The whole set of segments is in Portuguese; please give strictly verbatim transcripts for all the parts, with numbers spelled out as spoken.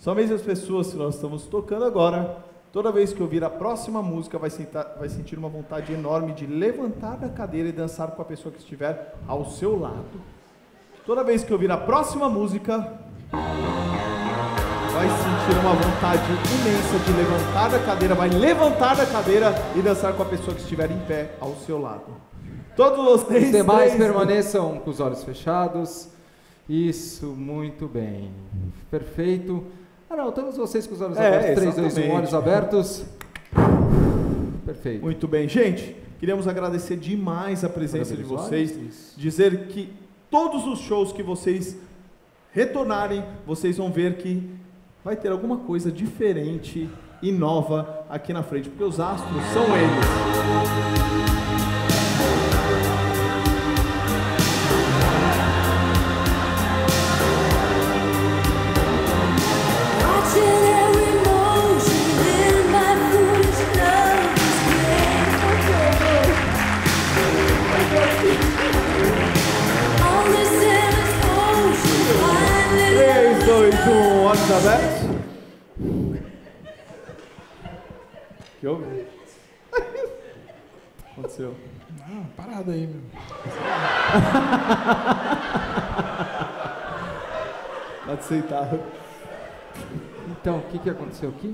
Somente as pessoas que nós estamos tocando agora, toda vez que ouvir a próxima música, vai, sentar, vai sentir uma vontade enorme de levantar da cadeira e dançar com a pessoa que estiver ao seu lado. Toda vez que ouvir a próxima música, vai sentir uma vontade imensa de levantar da cadeira, vai levantar da cadeira e dançar com a pessoa que estiver em pé ao seu lado. Todos vocês... Os demais três... permaneçam com os olhos fechados. Isso, muito bem. Perfeito. Ah não, todos vocês com os olhos é, abertos. três, dois, um, olhos abertos. Perfeito. Muito bem. Gente, queríamos agradecer demais a presença de vocês. Isso. Dizer que todos os shows que vocês retornarem, vocês vão ver que vai ter alguma coisa diferente e nova aqui na frente, porque os astros são eles. três, dois, um, olhos abertos. Que houve? O que aconteceu? Ah, parada aí, meu. Pode sentar. Então, o que, que aconteceu aqui?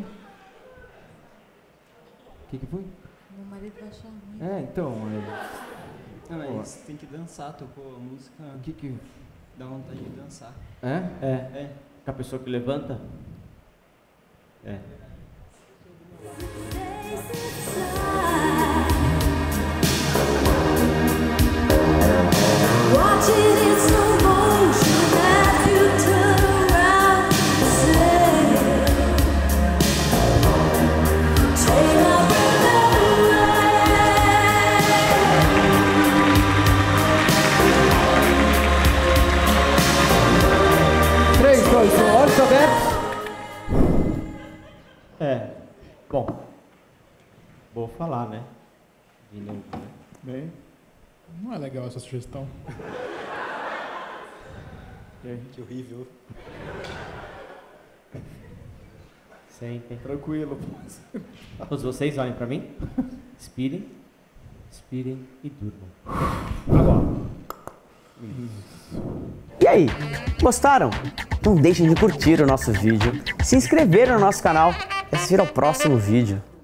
O que, que foi? Meu marido vai achar ruim. É, então... É... Não, mas tem que dançar, tocou a música... O que que... Dá vontade de dançar. É? É. É. Com a pessoa que levanta? É. três, dois, um, olhos abertos. É. Bom. Vou falar, né? De novo, né? Bem. Não é legal essa sugestão. Que horrível. Sempre. Tranquilo. Todos vocês olhem pra mim. Expirem. Expirem e durmam. Agora. E aí, gostaram? Não deixem de curtir o nosso vídeo, se inscrever no nosso canal e assistir ao próximo vídeo.